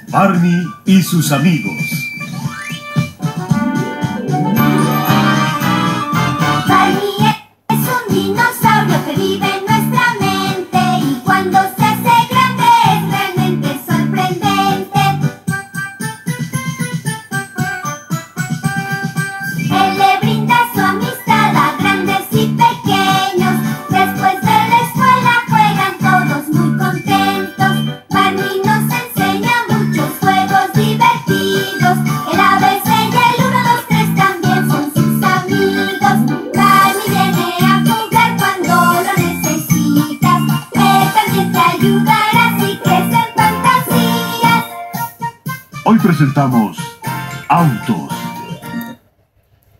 Barney y sus amigos. Barney es un dinosaurio que vive en nuestra mente y cuando se hace grande es realmente sorprendente. Él le brinda su amistad a grandes y pequeños. Después de la escuela juegan todos muy contentos. Barney nos enseña muchos juegos divertidos. El ABC y el 1, 2, 3 también son sus amigos. Barney viene a jugar cuando lo necesitas. Él también te ayudará si crees en fantasías. Hoy presentamos Autos.